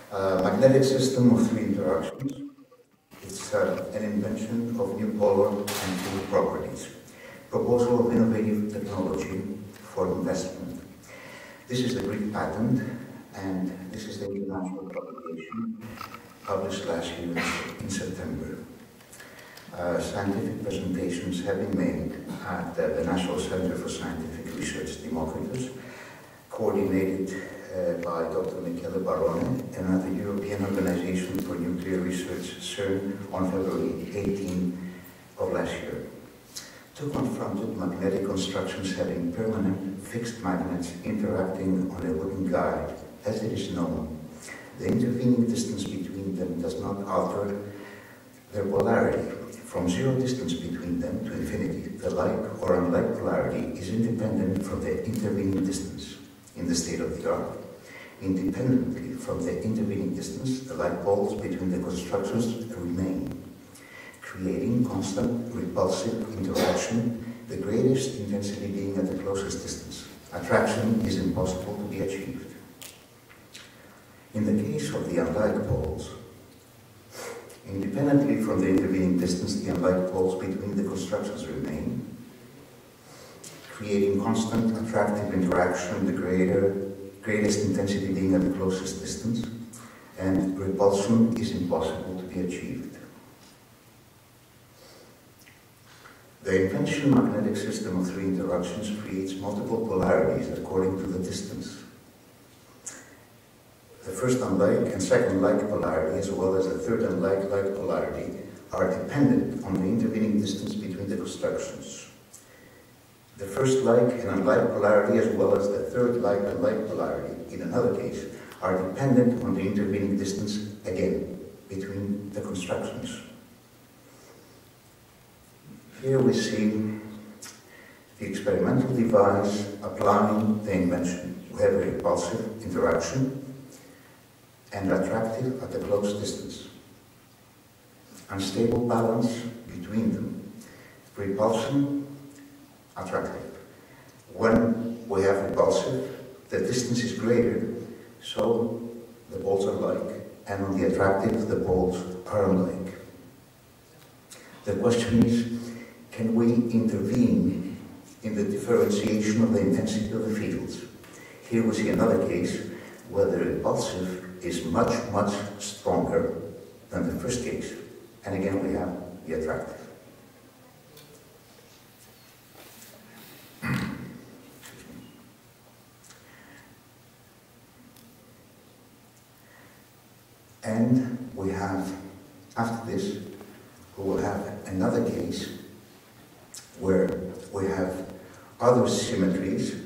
Magnetic system of three interactions. It's an invention of new polar and fluid properties. Proposal of innovative technology for investment. This is the Greek patent, and this is the international publication published last year in September. Scientific presentations have been made at the National Center for Scientific Research, Democritus, coordinated by Dr. Michele Barone and at the European Organization for Nuclear Research, CERN, on February 18 of last year. Two confronted magnetic constructions having permanent fixed magnets interacting on a wooden guide. As it is known, the intervening distance between them does not alter their polarity. From zero distance between them to infinity, the like or unlike polarity is independent from the intervening distance. In the state of the art, independently from the intervening distance, the like poles between the constructions remain, creating constant repulsive interaction, the greatest intensity being at the closest distance. Attraction is impossible to be achieved. In the case of the unlike poles, independently from the intervening distance, the unlike poles between the constructions remain, creating constant attractive interaction, the greatest intensity being at the closest distance, and repulsion is impossible to be achieved. The invention magnetic system of three interactions creates multiple polarities according to the distance. The first unlike and second like polarity, as well as the third unlike polarity, are dependent on the intervening distance between the constructions. The first like and unlike polarity, as well as the third like and like polarity, in another case, are dependent on the intervening distance, again, between the constructions. Here we see the experimental device applying the invention. We have a repulsive interaction and attractive at a close distance. Unstable balance between them. Repulsion, attractive. When we have repulsive, the distance is greater, so the poles are like, and on the attractive, the poles are unlike. The question is, can we intervene in the differentiation of the intensity of the fields? Here we see another case where the repulsive is much, much stronger than the first case. And again, we have the attractive. And we have, after this, we will have another case where we have other symmetries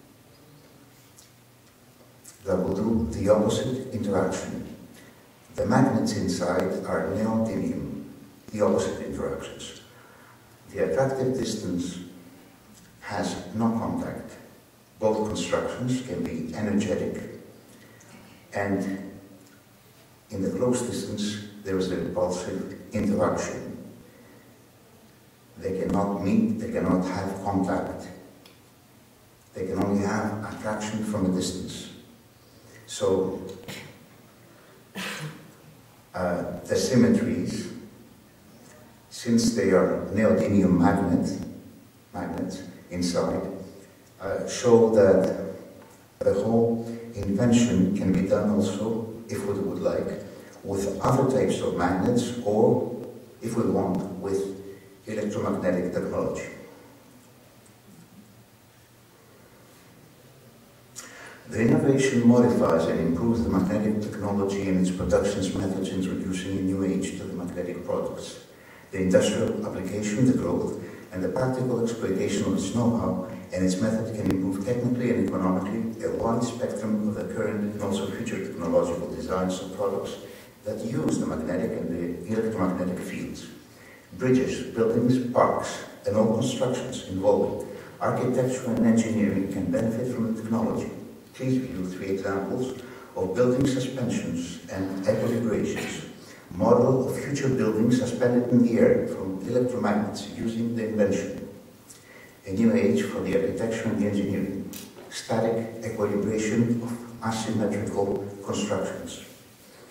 that will do the opposite interaction. The magnets inside are neodymium, the opposite interactions. The attractive distance has no contact. Both constructions can be energetic, and in the close distance there is a repulsive interaction. They cannot meet, they cannot have contact. They can only have attraction from a distance. So, the symmetries, since they are neodymium magnets inside, show that the whole invention can be done also, if we would like, with other types of magnets, or, if we want, with electromagnetic technology. The innovation modifies and improves the magnetic technology and its production methods, introducing a new age to the magnetic products. The industrial application, the growth, and the practical exploitation of its know-how and its method can improve technically and economically a wide spectrum of the current and also future technological designs of products that use the magnetic and the electromagnetic fields. Bridges, buildings, parks, and all constructions involving architecture and engineering can benefit from the technology. Please view three examples of building suspensions and equilibrations. Model of future buildings suspended in the air from electromagnets using the invention. A new age for the architecture and the engineering. Static equilibration of asymmetrical constructions.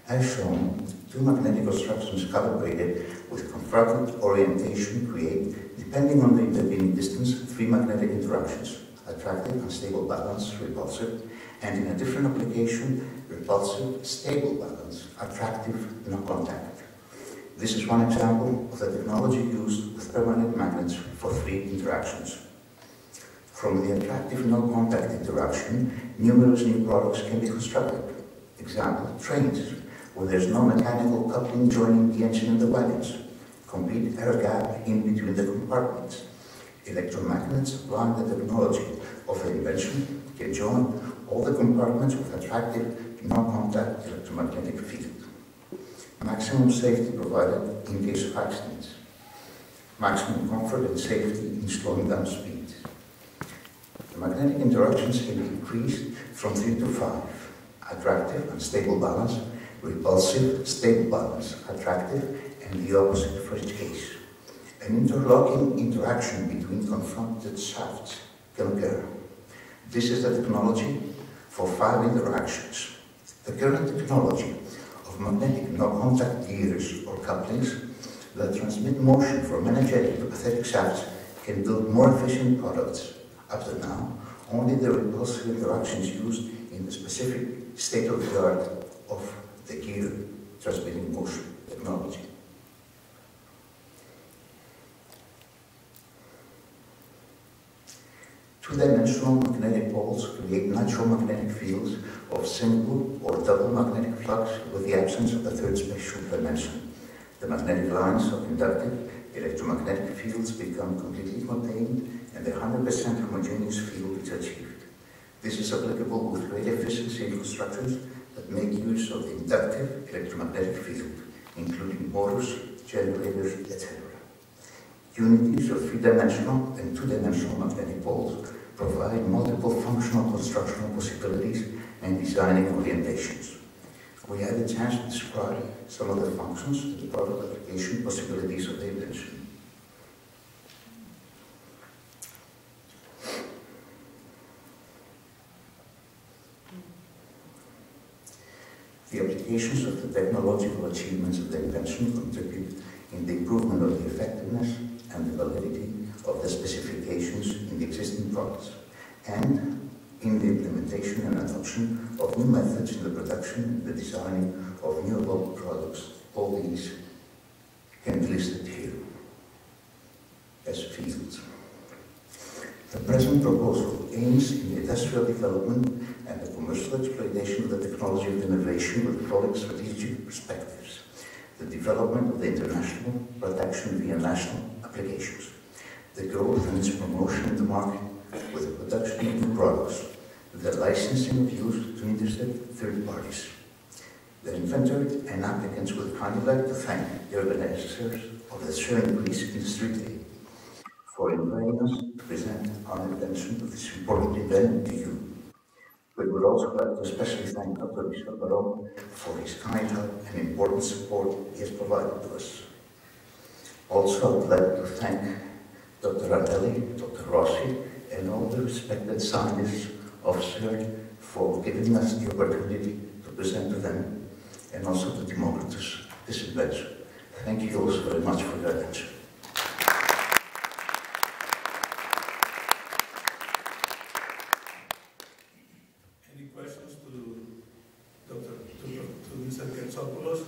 As shown, two magnetic constructions calibrated with confracted orientation create, depending on the intervening distance, three magnetic interactions: attractive, unstable balance, repulsive, and in a different application, repulsive, stable balance, attractive, no contact. This is one example of the technology used with permanent magnets for three interactions. From the attractive no contact interaction, numerous new products can be constructed. Example, trains, where there's no mechanical coupling joining the engine and the wagons, complete air gap in between the compartments. Electromagnets, applying the technology of the invention, can join all the compartments with attractive no-contact electromagnetic field. Maximum safety provided in case of accidents. Maximum comfort and safety in slowing down speed. The magnetic interactions can be increased from 3 to 5. Attractive, unstable balance, repulsive, stable balance, attractive, and the opposite for each case. An interlocking interaction between confronted shafts can occur. This is the technology for 5 interactions. The current technology of magnetic no-contact gears or couplings that transmit motion from energetic to pathetic shafts can build more efficient products. Up to now, only the repulsive interactions used in the specific state-of-the-art of the gear transmitting motion technology. Two-dimensional magnetic poles create natural magnetic fields of single or double magnetic flux with the absence of a third spatial dimension. The magnetic lines of inductive electromagnetic fields become completely contained and a 100% homogeneous field is achieved. This is applicable with great efficiency in constructions that make use of the inductive electromagnetic field, including motors, generators, etc. Unities of three-dimensional and two-dimensional magnetic poles provide multiple functional constructional possibilities and designing orientations. We had a chance to describe some of the functions and the product application possibilities of the invention. The applications of the technological achievements of the invention contribute in the improvement of the effectiveness and the validity of the specifications in the existing products, and in the implementation and adoption of new methods in the production and the designing of new local products. All these can be listed here as fields. The present proposal aims in the industrial development and the commercial exploitation of the technology of innovation with the following strategic perspectives: the development of the international production via national applications, the growth and its promotion in the market with the production of new products, the licensing of use to interested third parties. The inventor and applicants would kindly like to thank the organizers of the CERN Greece Industry Day for inviting us to present our invention of this important event to you. We would also like to especially thank Dr. Michel Baron for his kind help and important support he has provided to us. Also, I would like to thank Dr. Ardelli, Dr. Rossi, and all the respected scientists of CERN for giving us the opportunity to present to them, and also to Democritus this invention. Thank you also very much for your attention. Any questions to Mr. Gersopoulos?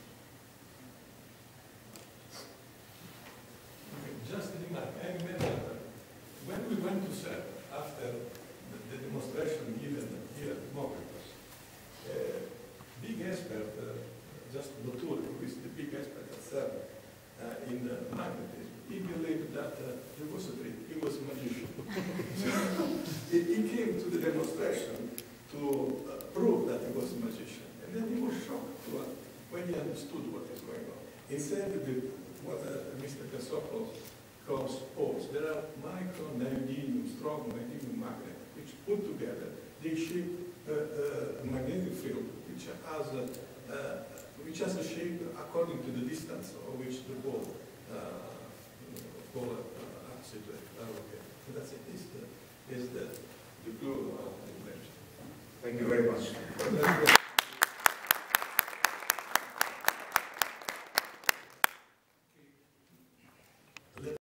Just a remark. I remember when we went to CERN after the demonstration given here at Democritus, big expert, just Latour, who is the big expert at CERN in magnetism, he believed that he was a magician. He came to the demonstration to prove that he was a magician, and then he was shocked when he understood what is going on. He said that what Mr. Gersopoulos calls poles. There are micro neodymium, strong neodymium magnets, which put together, they shape a magnetic field, which has a shape according to the distance of which the ball are situated. So that's it. Is the clue of the invention. Thank you very much.